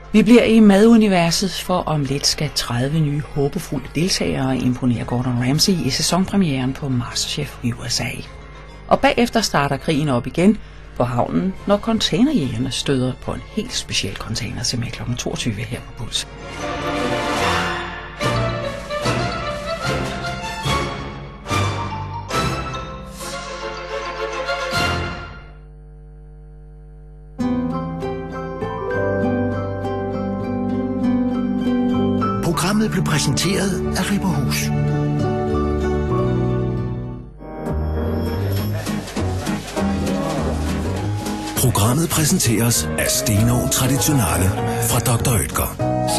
Vi bliver i maduniverset, for om lidt skal 30 nye håbefulde deltagere imponere Gordon Ramsay i sæsonpremieren på MasterChef USA. Og bagefter starter krigen op igen på havnen, når containerjægerne støder på en helt speciel container til med kl. 22 her på Puls. Programmet blev præsenteret af Ripperhus. Programmet præsenteres af Steno Traditionale fra Dr. Oetker.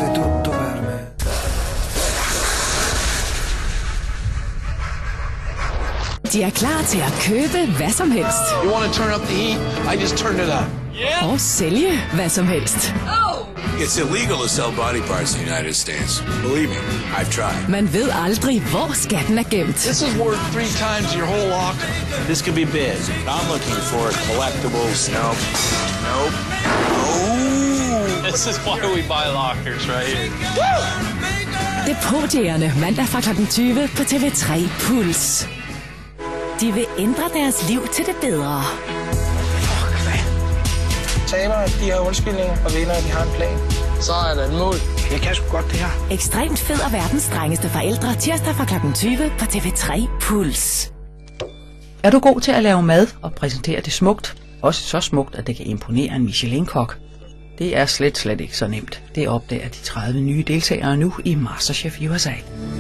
De er klar til at købe hvad som helst. You want to turn up the heat? I just turned it up. Yeah. Og sælge hvad som helst. It's illegal to sell body parts in the United States. Believe me, I've tried. Man ved aldrig, hvor skatten er gemt. This is worth 3 times your whole locker. This could be big. I'm looking for collectibles. Nope. Nope. Oh! This is why we buy lockers, right here. Depotjægerne mandag fra kl. 20 på TV3 Puls. De vil ændre deres liv til det bedre. Tabere, de har undskyldning, og vinder, de har en plan. Så er der et mål. Jeg kan sgu godt det her. Ekstremt fed og verdens strengeste forældre tirsdag fra kl. 20 på TV3 Puls. Er du god til at lave mad og præsentere det smukt? Også så smukt, at det kan imponere en Michelin-kok? Det er slet ikke så nemt. Det opdager de 30 nye deltagere nu i MasterChef USA.